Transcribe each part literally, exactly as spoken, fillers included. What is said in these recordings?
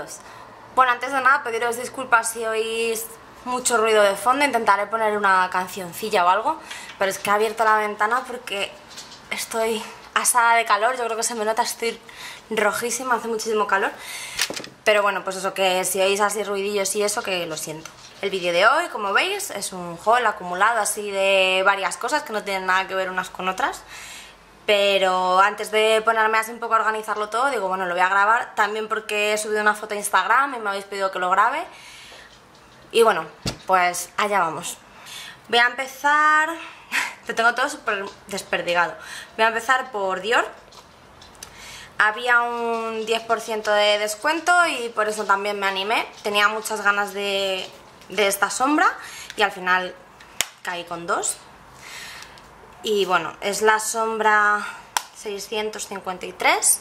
todos. Bueno, antes de nada pediros disculpas si oís mucho ruido de fondo. Intentaré poner una cancioncilla o algo, pero es que he abierto la ventana porque estoy asada de calor. Yo creo que se me nota, estoy rojísima, hace muchísimo calor. Pero bueno, pues eso, que si oís así ruidillos y eso, que lo siento. El vídeo de hoy, como veis, es un haul acumulado así de varias cosas que no tienen nada que ver unas con otras. Pero antes de ponerme así un poco a organizarlo todo, digo, bueno, lo voy a grabar. También porque he subido una foto a Instagram y me habéis pedido que lo grabe. Y bueno, pues allá vamos. Voy a empezar... Te tengo todo súper desperdigado. Voy a empezar por Dior. Había un diez por ciento de descuento y por eso también me animé. Tenía muchas ganas de, de esta sombra y al final caí con dos. Y bueno, es la sombra seiscientos cincuenta y tres.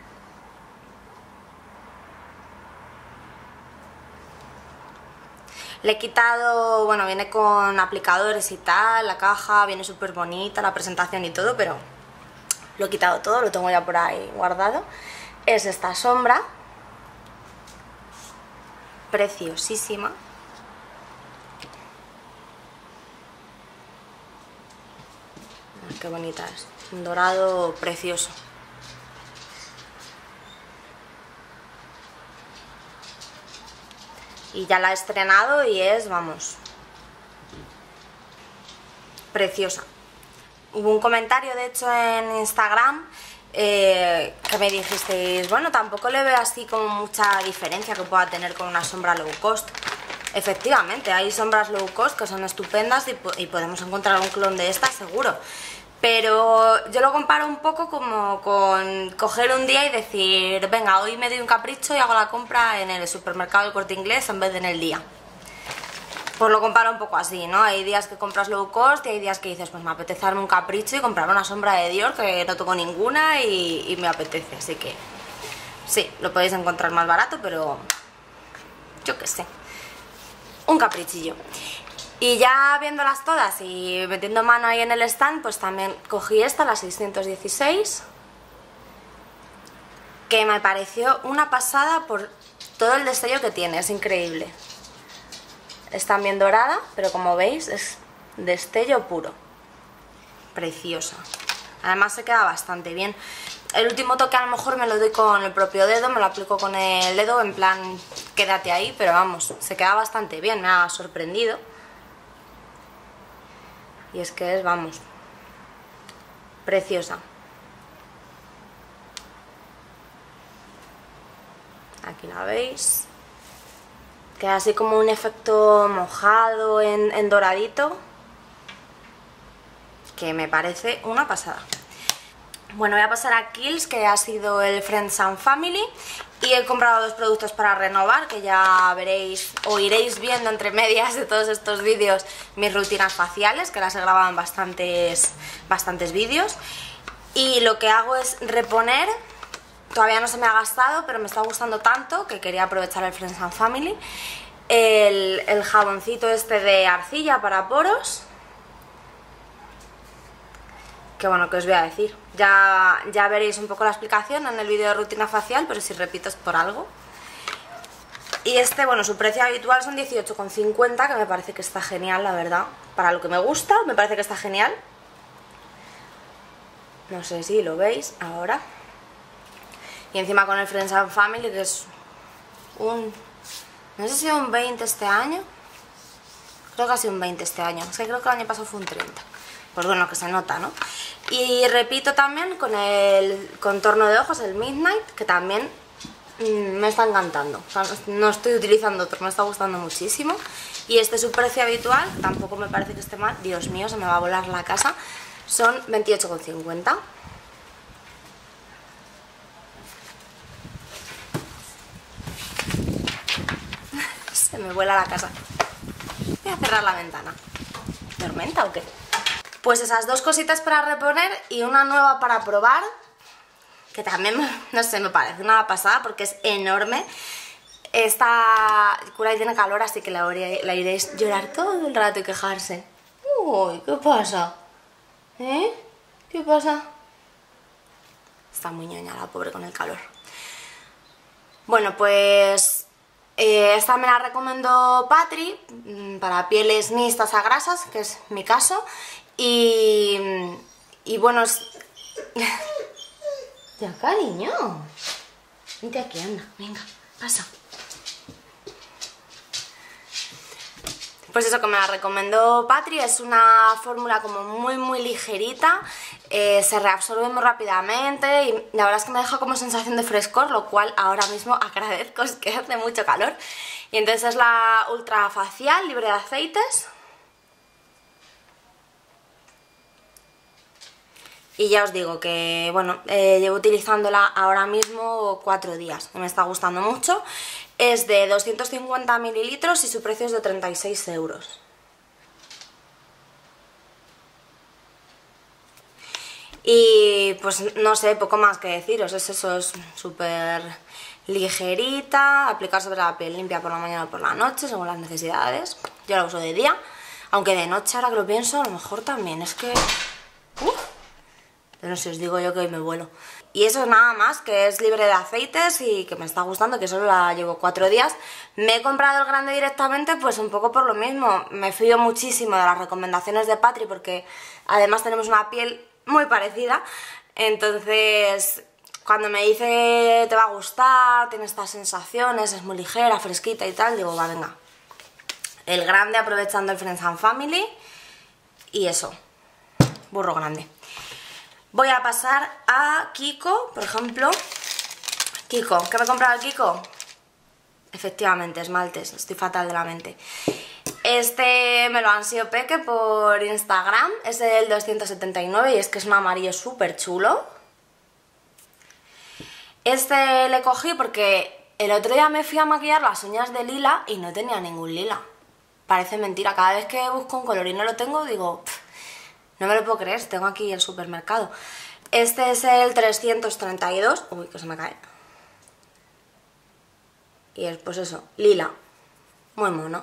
Le he quitado, bueno, viene con aplicadores y tal, la caja, viene súper bonita, la presentación y todo, pero lo he quitado todo, lo tengo ya por ahí guardado. Es esta sombra, preciosísima. Qué bonita es, un dorado precioso. Y ya la he estrenado y es, vamos, preciosa. Hubo un comentario, de hecho, en Instagram eh, que me dijisteis, bueno, tampoco le veo así como mucha diferencia que pueda tener con una sombra low cost. Efectivamente, hay sombras low cost que son estupendas y, po y podemos encontrar un clon de esta seguro. Pero yo lo comparo un poco como con coger un día y decir, venga, hoy me doy un capricho y hago la compra en el supermercado del Corte Inglés en vez de en el día. Pues lo comparo un poco así, ¿no? Hay días que compras low cost y hay días que dices, pues me apetece darme un capricho y comprar una sombra de Dior que no tengo ninguna y, y me apetece. Así que sí, lo podéis encontrar más barato, pero yo qué sé, un caprichillo. Y ya viéndolas todas y metiendo mano ahí en el stand, pues también cogí esta, la seiscientos dieciséis, que me pareció una pasada por todo el destello que tiene, es increíble. Es también dorada, pero como veis es destello puro. Preciosa. Además se queda bastante bien. El último toque a lo mejor me lo doy con el propio dedo, me lo aplico con el dedo, en plan, quédate ahí, pero vamos, se queda bastante bien, me ha sorprendido. Y es que es, vamos, preciosa. Aquí la veis. Queda así como un efecto mojado en, en doradito, que me parece una pasada. Bueno, voy a pasar a Kiehl's, que ha sido el Friends and Family, y he comprado dos productos para renovar, que ya veréis o iréis viendo entre medias de todos estos vídeos mis rutinas faciales, que las he grabado en bastantes, bastantes vídeos. Y lo que hago es reponer, todavía no se me ha gastado, pero me está gustando tanto que quería aprovechar el Friends and Family, el, el jaboncito este de arcilla para poros. Que bueno, que os voy a decir, ya, ya veréis un poco la explicación en el vídeo de rutina facial, pero si repito es por algo. Y este, bueno, su precio habitual son dieciocho con cincuenta, que me parece que está genial, la verdad. Para lo que me gusta, me parece que está genial. No sé si lo veis ahora. Y encima con el Friends and Family, que es un... no sé si un veinte este año. Creo que ha sido un veinte este año, es que creo que el año pasado fue un treinta. Pues bueno, que se nota, ¿no? Y repito también con el contorno de ojos, el Midnight, que también mmm, me está encantando. O sea, no estoy utilizando otro, me está gustando muchísimo. Y este es su precio habitual, tampoco me parece que esté mal. Dios mío, se me va a volar la casa. Son veintiocho con cincuenta. Se me vuela la casa. Voy a cerrar la ventana. ¿Tormenta o qué? Pues esas dos cositas para reponer y una nueva para probar, que también, no sé, me parece una pasada porque es enorme. Esta cura tiene calor, así que la, la iréis llorar todo el rato y quejarse. Uy, ¿qué pasa? ¿Eh? ¿Qué pasa? Está muy ñoña la pobre con el calor. Bueno, pues Eh, esta me la recomendó Patri, para pieles mixtas a grasas, que es mi caso. Y, y bueno, es... Ya, cariño. Vente aquí, anda, venga, pasa. Pues eso, que me la recomendó Patri, es una fórmula como muy muy ligerita, eh, se reabsorbe muy rápidamente y la verdad es que me deja como sensación de frescor, lo cual ahora mismo agradezco, es que hace mucho calor. Y entonces es la ultra facial, libre de aceites. Y ya os digo que, bueno, eh, llevo utilizándola ahora mismo cuatro días, me está gustando mucho. Es de doscientos cincuenta mililitros y su precio es de treinta y seis euros. Y pues no sé, poco más que deciros, es eso, es súper ligerita, aplicar sobre la piel limpia por la mañana o por la noche, según las necesidades. Yo la uso de día, aunque de noche, ahora que lo pienso, a lo mejor también, es que... ¡Uf! No sé, os digo yo que hoy me vuelo. Y eso es nada más, que es libre de aceites y que me está gustando, que solo la llevo cuatro días. Me he comprado el grande directamente, pues un poco por lo mismo. Me fío muchísimo de las recomendaciones de Patri porque además tenemos una piel muy parecida. Entonces, cuando me dice te va a gustar, tiene estas sensaciones, es muy ligera, fresquita y tal, digo, va, venga. El grande aprovechando el Friends and Family y eso, burro grande. Voy a pasar a Kiko, por ejemplo. Kiko, ¿qué me he comprado el Kiko? Efectivamente, esmaltes, estoy fatal de la mente. Este me lo han sido peque por Instagram, es el doscientos setenta y nueve y es que es un amarillo súper chulo. Este le cogí porque el otro día me fui a maquillar las uñas de lila y no tenía ningún lila. Parece mentira, cada vez que busco un color y no lo tengo, digo... Pff, no me lo puedo creer, tengo aquí el supermercado. Este es el trescientos treinta y dos. Uy, que se me cae. Y es pues eso, lila. Muy mono.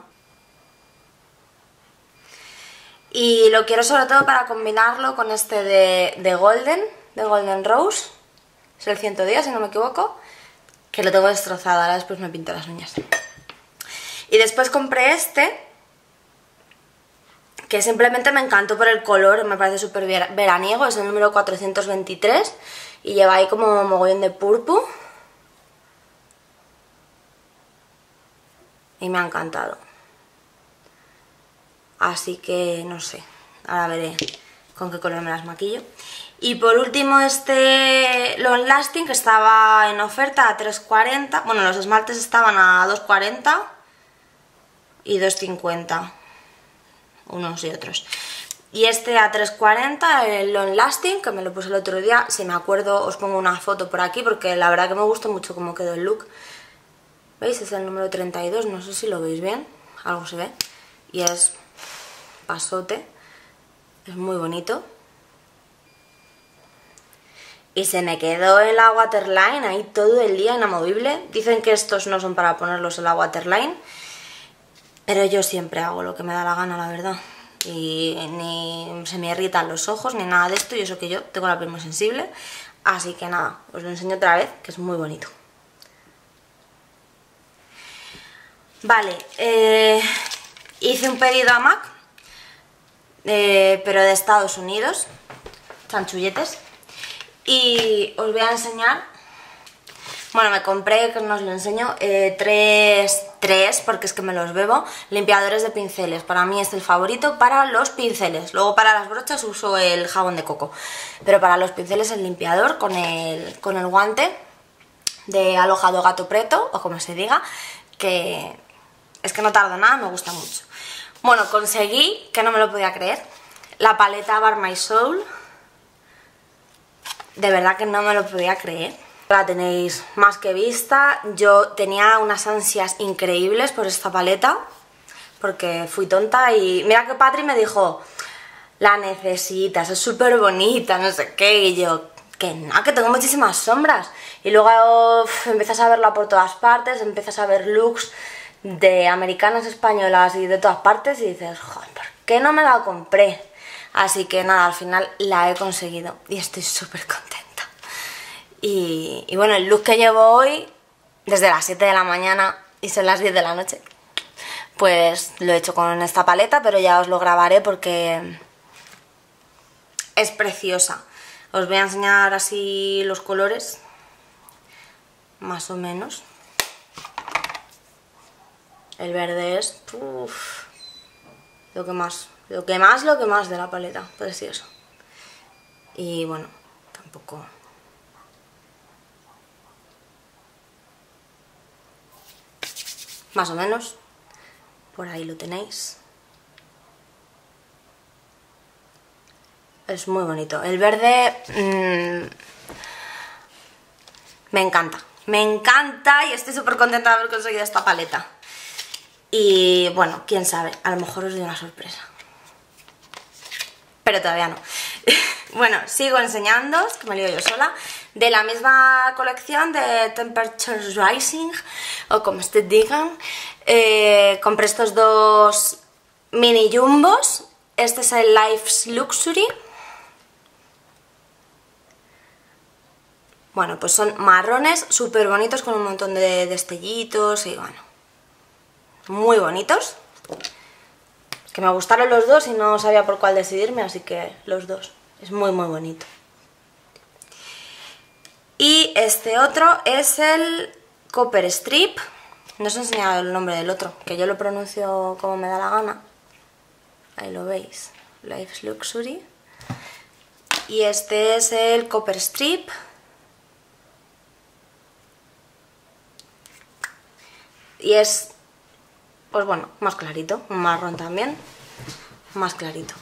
Y lo quiero sobre todo para combinarlo con este de, de Golden, de Golden Rose. Es el ciento diez, si no me equivoco. Que lo tengo destrozado, ahora después me pinto las uñas. Y después compré este... que simplemente me encantó por el color, me parece súper veraniego, es el número cuatrocientos veintitrés y lleva ahí como mogollón de purpu y me ha encantado. Así que no sé, ahora veré con qué color me las maquillo. Y por último este Long Lasting, que estaba en oferta a tres cuarenta, bueno, los esmaltes estaban a dos cuarenta y dos cincuenta. Unos y otros. Y este a tres cuarenta, el Long Lasting, que me lo puse el otro día. Si me acuerdo os pongo una foto por aquí porque la verdad que me gustó mucho cómo quedó el look. ¿Veis? Es el número treinta y dos, no sé si lo veis bien, algo se ve. Y es pasote, es muy bonito. Y se me quedó en la waterline ahí todo el día inamovible. Dicen que estos no son para ponerlos en la waterline, pero yo siempre hago lo que me da la gana, la verdad. Y ni se me irritan los ojos ni nada de esto, y eso que yo tengo la piel muy sensible. Así que nada, os lo enseño otra vez, que es muy bonito. Vale, eh, hice un pedido a Mac, eh, pero de Estados Unidos, chanchulletes. Y os voy a enseñar... Bueno, me compré, que no os lo enseño, eh, tres, tres, porque es que me los bebo, limpiadores de pinceles. Para mí es el favorito para los pinceles. Luego para las brochas uso el jabón de coco. Pero para los pinceles el limpiador con el, con el guante de alojado gato preto, o como se diga, que es que no tardo nada, me gusta mucho. Bueno, conseguí, que no me lo podía creer, la paleta Bar My Soul. De verdad que no me lo podía creer. La tenéis más que vista. Yo tenía unas ansias increíbles por esta paleta porque fui tonta y mira que Patri me dijo, la necesitas, es súper bonita, no sé qué, y yo, que no, que tengo muchísimas sombras. Y luego uf, empiezas a verla por todas partes, empiezas a ver looks de americanas, españolas y de todas partes y dices, joder, ¿por qué no me la compré? Así que nada, al final la he conseguido y estoy súper contenta. Y, y bueno, el look que llevo hoy, desde las siete de la mañana, y son las diez de la noche. Pues lo he hecho con esta paleta, pero ya os lo grabaré porque es preciosa. Os voy a enseñar así los colores, más o menos. El verde es uf, lo que más, lo que más, lo que más de la paleta, precioso. Y bueno, tampoco... Más o menos, por ahí lo tenéis. Es muy bonito. El verde mmm, me encanta, me encanta y estoy súper contenta de haber conseguido esta paleta. Y bueno, quién sabe, a lo mejor os doy una sorpresa. Pero todavía no. Bueno, sigo enseñándoos, que me lío yo sola, de la misma colección de Temperature Rising, o como ustedes digan. Eh, compré estos dos mini jumbos. Este es el Life's Luxury. Bueno, pues son marrones, súper bonitos, con un montón de destellitos y bueno, muy bonitos. Que me gustaron los dos y no sabía por cuál decidirme, así que los dos. Es muy muy bonito. Y este otro es el Copper Strip. No os he enseñado el nombre del otro, que yo lo pronuncio como me da la gana. Ahí lo veis, Life's Luxury. Y este es el Copper Strip. Y es, pues bueno, más clarito, un marrón también, más clarito.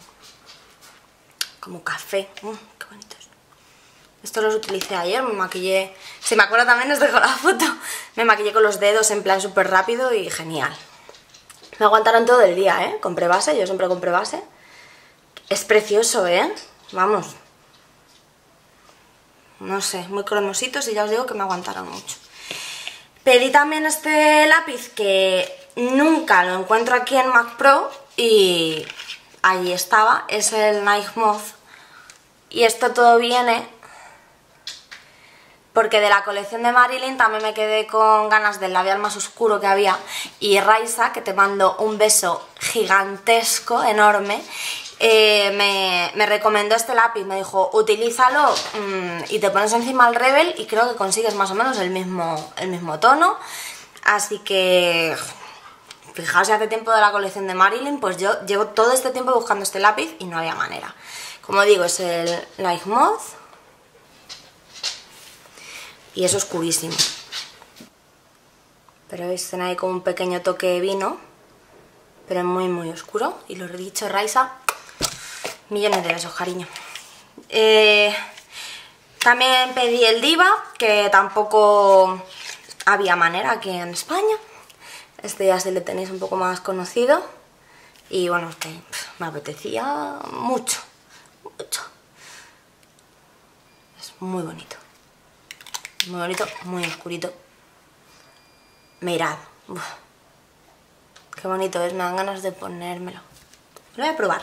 Como café, uh, qué bonitos. Estos los utilicé ayer, me maquillé, si me acuerdo también os dejo la foto. Me maquillé con los dedos en plan súper rápido y genial. Me aguantaron todo el día, ¿eh? Compré base, yo siempre compré base. Es precioso, ¿eh? Vamos. No sé, muy cremositos y ya os digo que me aguantaron mucho. Pedí también este lápiz que nunca lo encuentro aquí en Mac Pro y allí estaba, es el Night Moth. Y esto todo viene porque de la colección de Marilyn también me quedé con ganas del labial más oscuro que había. Y Raisa, que te mando un beso gigantesco, enorme, eh, me, me recomendó este lápiz, me dijo utilízalo mmm, y te pones encima el Rebel y creo que consigues más o menos el mismo, el mismo tono. Así que fijaos, si hace tiempo de la colección de Marilyn, pues yo llevo todo este tiempo buscando este lápiz y no había manera. Como digo, es el Light Moth y es oscurísimo, pero veis, tiene ahí como un pequeño toque de vino, pero es muy muy oscuro. Y lo he dicho, Raisa, millones de besos, cariño. Eh, también pedí el Diva, que tampoco había manera aquí en España. Este ya se le tenéis un poco más conocido. Y bueno, es que pff, me apetecía mucho, mucho. Es muy bonito. Muy bonito, muy oscurito. Mirad. Uf. Qué bonito es, me dan ganas de ponérmelo. Lo voy a probar.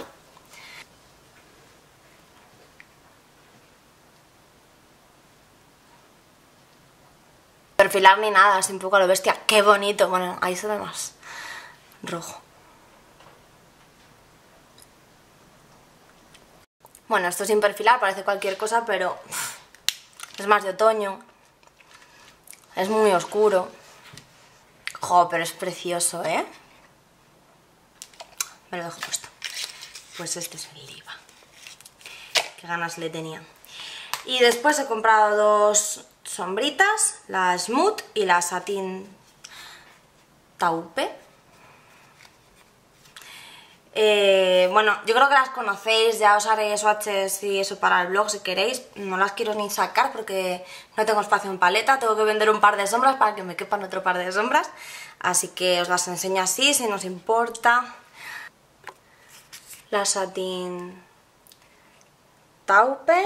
Perfilar ni nada, así un poco a lo bestia. Qué bonito. Bueno, ahí se ve más rojo. Bueno, esto sin perfilar parece cualquier cosa, pero uf, es más de otoño. Es muy oscuro. Jo, pero es precioso, ¿eh? Me lo dejo puesto. Pues este es el Diva. Qué ganas le tenía. Y después he comprado dos sombritas, la Smooth y la Satin Taupe. Eh, bueno, yo creo que las conocéis, ya os haré swatches y eso para el blog si queréis. No las quiero ni sacar porque no tengo espacio en paleta, tengo que vender un par de sombras para que me quepan otro par de sombras. Así que os las enseño así, si no os importa. La Satin Taupe.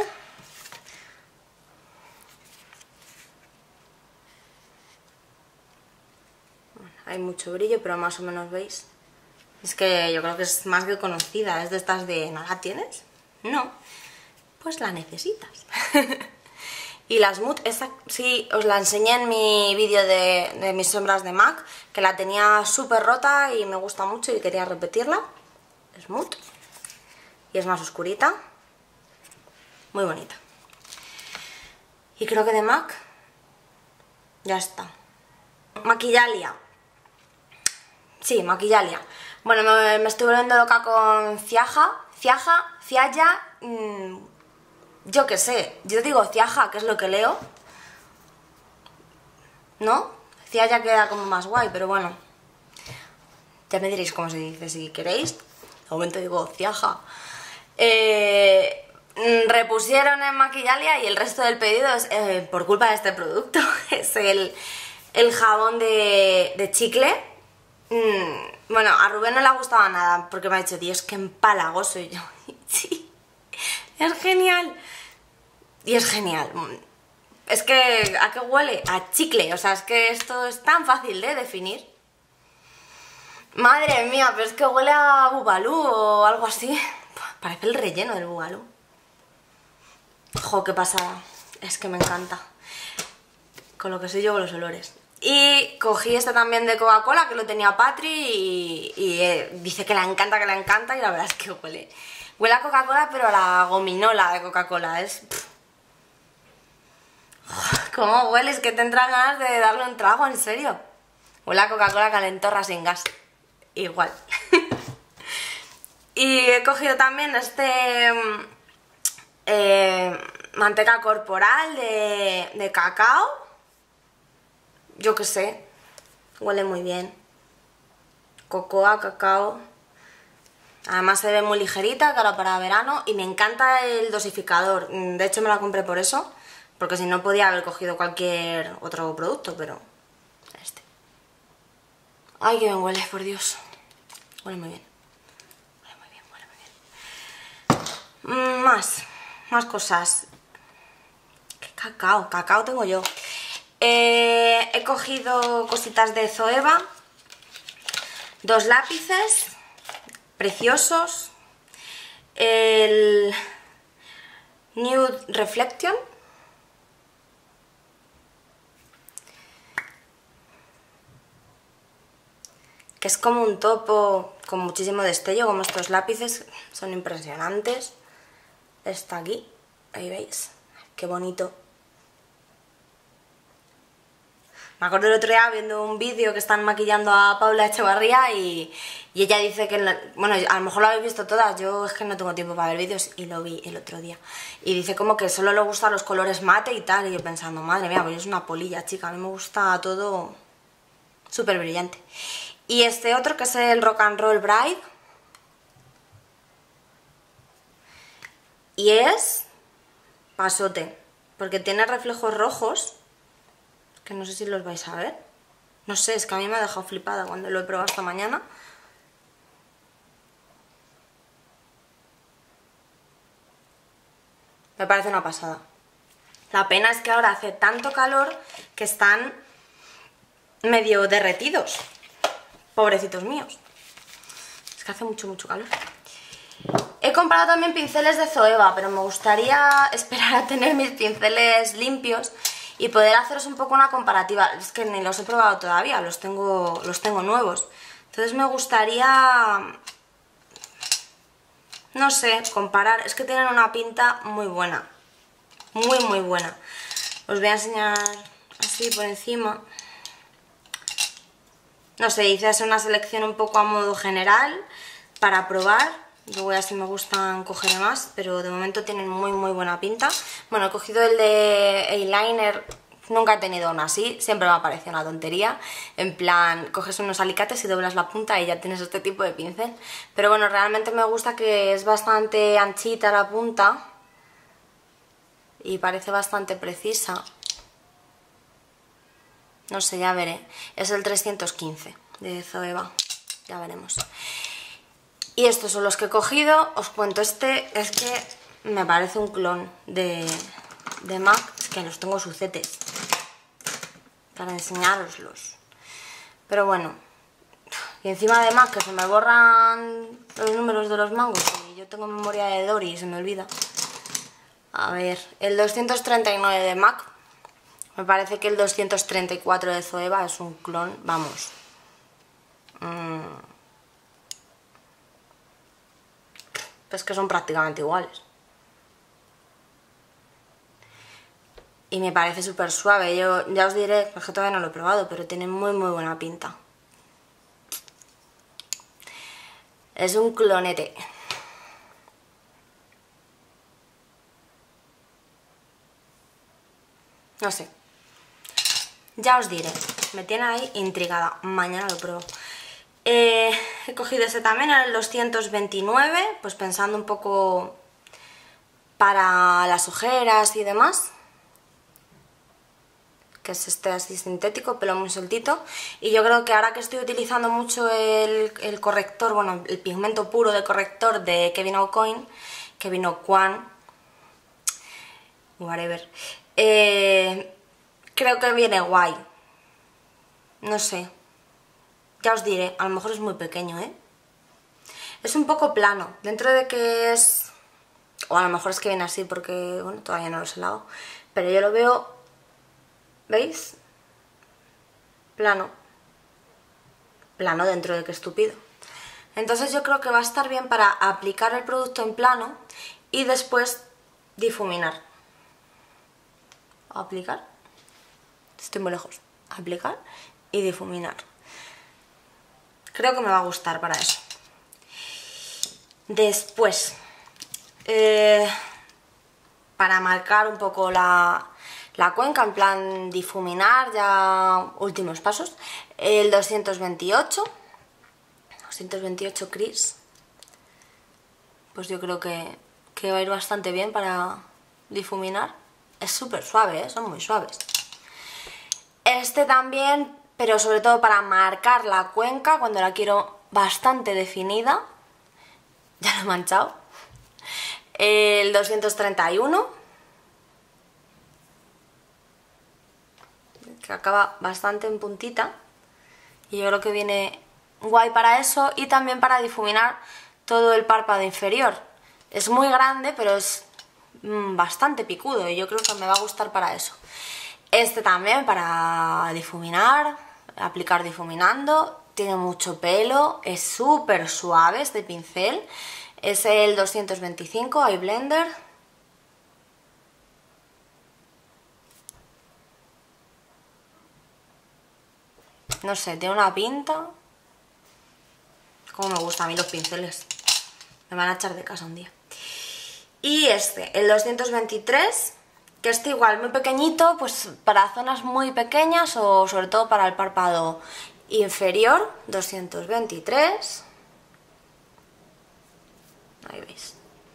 Bueno, hay mucho brillo, pero más o menos veis. Es que yo creo que es más que conocida, es de estas de ¿no la tienes? No, pues la necesitas. Y la Smooth, esta sí os la enseñé en mi vídeo de, de mis sombras de MAC, que la tenía súper rota y me gusta mucho y quería repetirla. Smooth. Y es más oscurita. Muy bonita. Y creo que de MAC ya está. Maquillalia. Sí, Maquillalia. Bueno, me, me estoy volviendo loca con Ciaja. Ciaja, Cialla... Mmm, yo qué sé, yo digo Ciaja, que es lo que leo, ¿no? Cialla queda como más guay, pero bueno, ya me diréis cómo se dice si queréis. De momento digo Ciaja. Eh, repusieron en Maquillalia y el resto del pedido es eh, por culpa de este producto. Es el, el jabón de, de chicle. Mm, bueno, a Rubén no le ha gustado nada porque me ha dicho, Dios, qué empalagoso. Y yo, sí, es genial. Y es genial. Es que, ¿a qué huele? A chicle. O sea, es que esto es tan fácil de definir. Madre mía, pero es que huele a bubalú o algo así. Parece el relleno del bubalú. Jo, qué pasada. Es que me encanta. Con lo que soy yo con los olores. Y cogí este también de Coca-Cola, que lo tenía Patri, y, y eh, dice que le encanta, que le encanta, y la verdad es que huele. Huele a Coca-Cola, pero a la gominola de Coca-Cola. Es... Pff. ¿Cómo hueles? Que te entran ganas de darle un trago, en serio. Huele a Coca-Cola calentorra sin gas. Igual. Y he cogido también este eh, manteca corporal de, de cacao. Yo qué sé. Huele muy bien. Cocoa, cacao. Además se ve muy ligerita, cara para verano. Y me encanta el dosificador. De hecho me la compré por eso. Porque si no podía haber cogido cualquier otro producto, pero este. Ay, qué bien huele, por Dios. Huele muy bien. Huele muy bien, huele muy bien. Mm, más, más cosas. ¿Qué cacao? Cacao tengo yo. Eh, he cogido cositas de Zoeva. Dos lápices preciosos. El Nude Reflection. Que es como un topo con muchísimo destello, como estos lápices, son impresionantes. Está aquí, ahí veis, qué bonito. Me acuerdo el otro día viendo un vídeo que están maquillando a Paula Echevarría y, y ella dice que, la, bueno, a lo mejor lo habéis visto todas, yo es que no tengo tiempo para ver vídeos y lo vi el otro día. Y dice como que solo le gustan los colores mate y tal, y yo pensando, madre mía, pues es una polilla, chica, a mí me gusta todo súper brillante. Y este otro que es el Rock and Roll Bride. Y es pasote, porque tiene reflejos rojos, que no sé si los vais a ver. No sé, es que a mí me ha dejado flipada cuando lo he probado esta mañana. Me parece una pasada. La pena es que ahora hace tanto calor que están medio derretidos. Pobrecitos míos. Es que hace mucho, mucho calor. He comprado también pinceles de Zoeva, pero me gustaría esperar a tener mis pinceles limpios y poder haceros un poco una comparativa. Es que ni los he probado todavía, los tengo, los tengo nuevos. Entonces me gustaría, no sé, comparar. Es que tienen una pinta muy buena. Muy, muy buena. Os voy a enseñar así por encima. No sé, hice hacer una selección un poco a modo general para probar. Luego ya si me gustan cogeré más, pero de momento tienen muy muy buena pinta. Bueno, he cogido el de eyeliner, nunca he tenido uno así, siempre me ha parecido una tontería. En plan, coges unos alicates y doblas la punta y ya tienes este tipo de pincel. Pero bueno, realmente me gusta que es bastante anchita la punta y parece bastante precisa. No sé, ya veré. Es el trescientos quince de Zoeva. Ya veremos. Y estos son los que he cogido. Os cuento, este es que me parece un clon de, de MAC. Es que los tengo sucetes para enseñároslos. Pero bueno. Y encima de MAC que se me borran los números de los mangos. Y yo tengo memoria de Dory y se me olvida. A ver, el doscientos treinta y nueve de MAC. Me parece que el doscientos treinta y cuatro de Zoeva es un clon, vamos. Mm. Pues que son prácticamente iguales. Y me parece súper suave. Yo ya os diré, es que todavía no lo he probado, pero tiene muy muy buena pinta. Es un clonete. No sé. Ya os diré. Me tiene ahí intrigada. Mañana lo pruebo. Eh, he cogido ese también, el doscientos veintinueve, pues pensando un poco para las ojeras y demás. Que es este así sintético, pelo muy sueltito. Y yo creo que ahora que estoy utilizando mucho el, el corrector, bueno, el pigmento puro de corrector de Kevyn Aucoin, Kevyn Aucoin, whatever, eh, creo que viene guay. No sé. Ya os diré, a lo mejor es muy pequeño, ¿eh? Es un poco plano, dentro de que es... O a lo mejor es que viene así porque, bueno, todavía no lo he lavado. Pero yo lo veo, ¿veis? Plano. Plano dentro de que estúpido. Entonces yo creo que va a estar bien para aplicar el producto en plano y después difuminar. Aplicar. Estoy muy lejos. Aplicar y difuminar. Creo que me va a gustar para eso. Después, eh, para marcar un poco la, la cuenca, en plan difuminar, ya últimos pasos, el doscientos veintiocho, doscientos veintiocho Cris, pues yo creo que, que va a ir bastante bien para difuminar. Es súper suave, ¿eh? Son muy suaves. Este también, pero sobre todo para marcar la cuenca cuando la quiero bastante definida. Ya lo he manchado. El doscientos treinta y uno, que acaba bastante en puntita, y yo creo que viene guay para eso y también para difuminar todo el párpado inferior. Es muy grande, pero es bastante picudo y yo creo que me va a gustar para eso. Este también para difuminar, aplicar difuminando. Tiene mucho pelo, es súper suave este pincel. Es el doscientos veinticinco Eye Blender. No sé, tiene una pinta. Como me gustan a mí los pinceles. Me van a echar de casa un día. Y este, el doscientos veintitrés, que este igual muy pequeñito, pues para zonas muy pequeñas o sobre todo para el párpado inferior. Doscientos veintitrés. Ahí veis.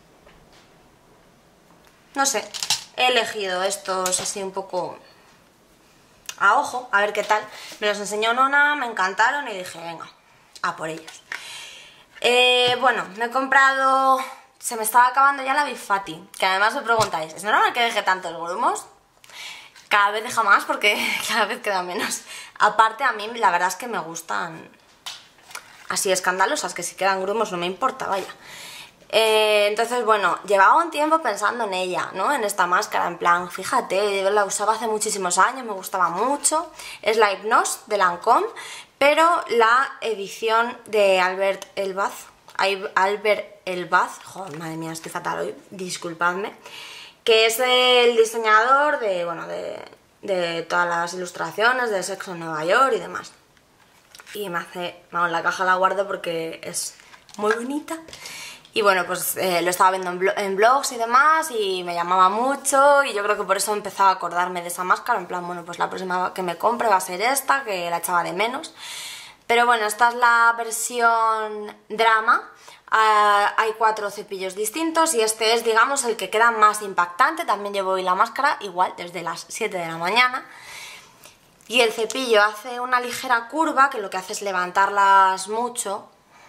No sé, he elegido estos así un poco a ojo, a ver qué tal. Me los enseñó Nona, me encantaron y dije, venga, a por ellos. Eh, bueno, me he comprado... Se me estaba acabando ya la Big Fatty, que además me preguntáis, ¿es normal que deje tantos grumos? Cada vez deja más porque cada vez queda menos. Aparte a mí la verdad es que me gustan así escandalosas, que si quedan grumos no me importa, vaya. Eh, entonces bueno, llevaba un tiempo pensando en ella, ¿no? En esta máscara, en plan, fíjate, la usaba hace muchísimos años, me gustaba mucho. Es la Hypnose de Lancôme, pero la edición de Albert Elbaz, Albert Elbaz, joder, madre mía, estoy fatal hoy, disculpadme, que es el diseñador de, bueno, de, de todas las ilustraciones de Sexo en Nueva York y demás. Y me hace, vamos, la caja la guardo porque es muy bonita. Y bueno, pues eh, lo estaba viendo en, blo en blogs y demás y me llamaba mucho y yo creo que por eso empezaba a acordarme de esa máscara, en plan, bueno, pues la próxima que me compre va a ser esta, que la echaba de menos. Pero bueno, esta es la versión drama. Uh, hay cuatro cepillos distintos y este es, digamos, el que queda más impactante. También llevo hoy la máscara, igual, desde las siete de la mañana. Y el cepillo hace una ligera curva, que lo que hace es levantarlas mucho.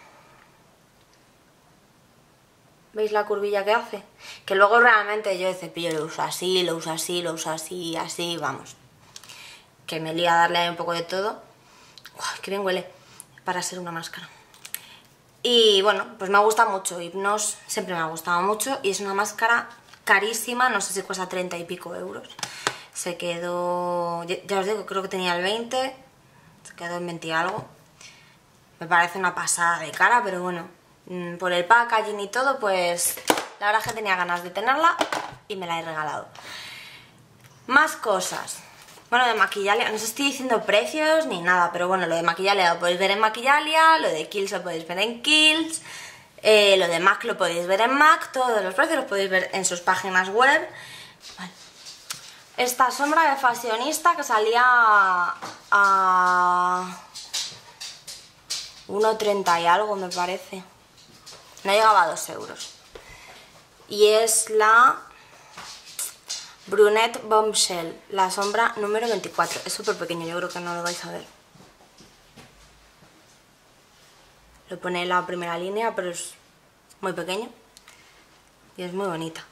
¿Veis la curvilla que hace? Que luego realmente yo el cepillo lo uso así, lo uso así, lo uso así, así, vamos. Que me lía darle ahí un poco de todo. Uy, qué bien huele para ser una máscara. Y bueno, pues me gusta mucho. Hypnose siempre me ha gustado mucho y es una máscara carísima, no sé si cuesta treinta y pico euros. Se quedó, ya os digo, creo que tenía el veinte, se quedó en veinte y algo. Me parece una pasada de cara, pero bueno, por el packaging y todo, pues la verdad es que tenía ganas de tenerla y me la he regalado. Más cosas. Bueno, de Maquillalia, no os estoy diciendo precios ni nada, pero bueno, lo de Maquillalia lo podéis ver en Maquillalia, lo de Kiehl's lo podéis ver en Kiehl's, eh, lo de MAC lo podéis ver en MAC, todos los precios los podéis ver en sus páginas web. Vale. Esta sombra de Fashionista que salía a uno treinta y algo, me parece. No llegaba a dos euros. Y es la Brunette Bombshell, la sombra número veinticuatro. Es súper pequeño, yo creo que no lo vais a ver. Lo pone en la primera línea, pero es muy pequeño. Y es muy bonita.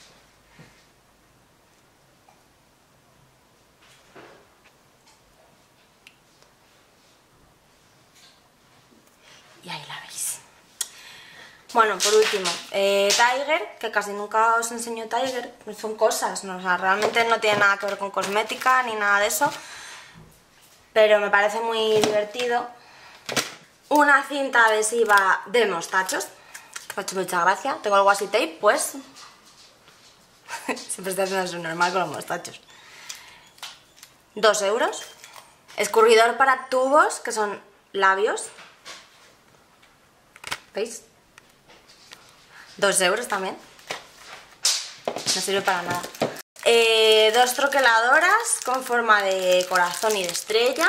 Y ahí la veis. Bueno, por último, eh, Tiger, que casi nunca os enseño Tiger, son cosas, ¿no? O sea, realmente no tiene nada que ver con cosmética ni nada de eso, pero me parece muy divertido. Una cinta adhesiva de mostachos, me ha hecho mucha gracia. Tengo el washi tape, pues siempre estoy haciendo eso normal con los mostachos. Dos euros. Escurridor para tubos, que son labios. ¿Veis? Dos euros también. No sirve para nada. Eh, dos troqueladoras con forma de corazón y de estrella.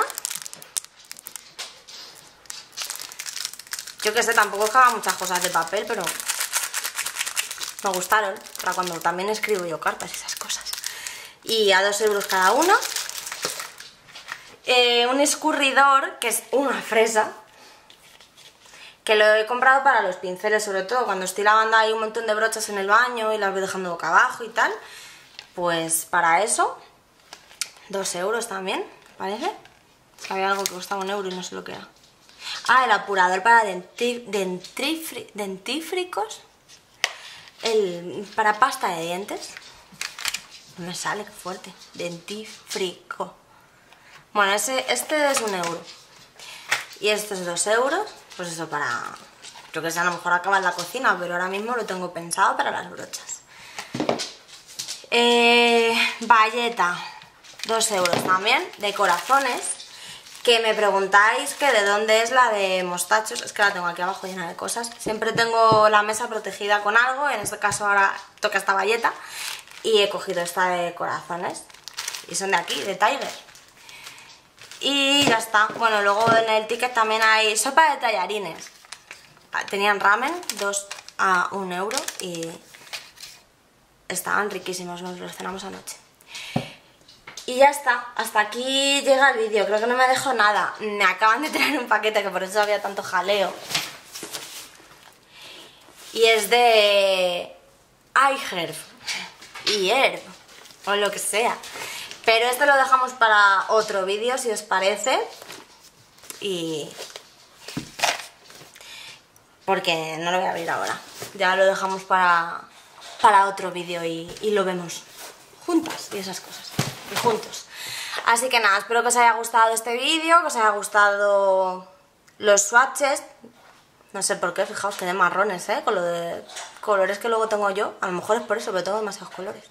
Yo que sé, tampoco es que haga muchas cosas de papel, pero me gustaron para cuando también escribo yo cartas y esas cosas. Y a dos euros cada uno. Eh, un escurridor que es una fresa, que lo he comprado para los pinceles, sobre todo cuando estoy lavando ahí un montón de brochas en el baño y las voy dejando boca abajo y tal. Pues para eso, dos euros también, parece. Es que había algo que costaba un euro y no sé lo que era. Ah, el apurador para dentífricos. El, para pasta de dientes. No me sale, qué fuerte. Dentífrico. Bueno, ese, este es un euro. Y este es dos euros. Pues eso, para... Creo que sé, a lo mejor acaba en la cocina, pero ahora mismo lo tengo pensado para las brochas. Eh, bayeta, dos euros también, de corazones. Que me preguntáis que de dónde es la de mostachos. Es que la tengo aquí abajo llena de cosas. Siempre tengo la mesa protegida con algo. En este caso ahora toca esta bayeta. Y he cogido esta de corazones. Y son de aquí, de Tiger. Y ya está. Bueno, luego en el ticket también hay sopa de tallarines. Tenían ramen, dos a un euro. Y estaban riquísimos, nos los cenamos anoche. Y ya está, hasta aquí llega el vídeo. Creo que no me dejo nada. Me acaban de traer un paquete, que por eso había tanto jaleo. Y es de iHerb y Herb, o lo que sea. Pero este lo dejamos para otro vídeo, si os parece. Y... porque no lo voy a abrir ahora. Ya lo dejamos para, para otro vídeo y, y lo vemos juntas y esas cosas. Y juntos. Así que nada, espero que os haya gustado este vídeo, que os haya gustado los swatches. No sé por qué, fijaos que de marrones, ¿eh? Con lo de colores que luego tengo yo. A lo mejor es por eso, pero tengo demasiados colores.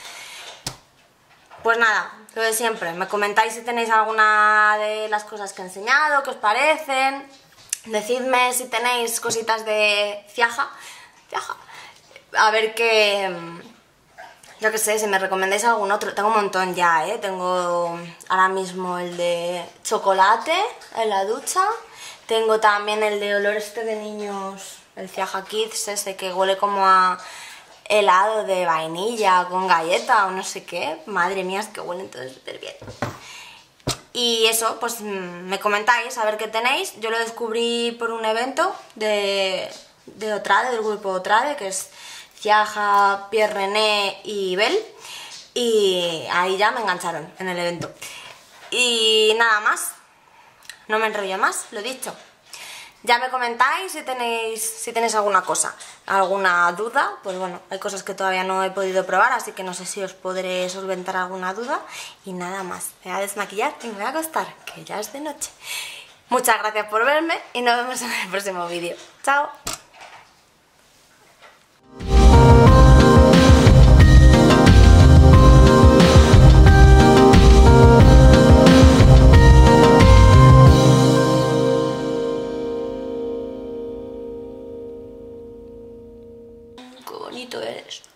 Pues nada, lo de siempre. Me comentáis si tenéis alguna de las cosas que he enseñado, qué os parecen. Decidme si tenéis cositas de Ciaja. Ciaja. A ver qué... Yo que sé, si me recomendáis algún otro. Tengo un montón ya, ¿eh? Tengo ahora mismo el de chocolate en la ducha. Tengo también el de olor este de niños, el Ciaja Kids, ese que huele como a helado de vainilla con galleta o no sé qué. Madre mía, es que huelen todos súper bien. Y eso, pues me comentáis a ver qué tenéis. Yo lo descubrí por un evento de, de Otrade, del grupo Otrade, que es Ciaja, Pierre René y Bel. Y ahí ya me engancharon en el evento. Y nada más, no me enrollo más, lo dicho. Ya me comentáis si tenéis, si tenéis alguna cosa, alguna duda. Pues bueno, hay cosas que todavía no he podido probar, así que no sé si os podré solventar alguna duda. Y nada más, me voy a desmaquillar y me voy a acostar, que ya es de noche. Muchas gracias por verme y nos vemos en el próximo vídeo. ¡Chao! Qué bonito eres.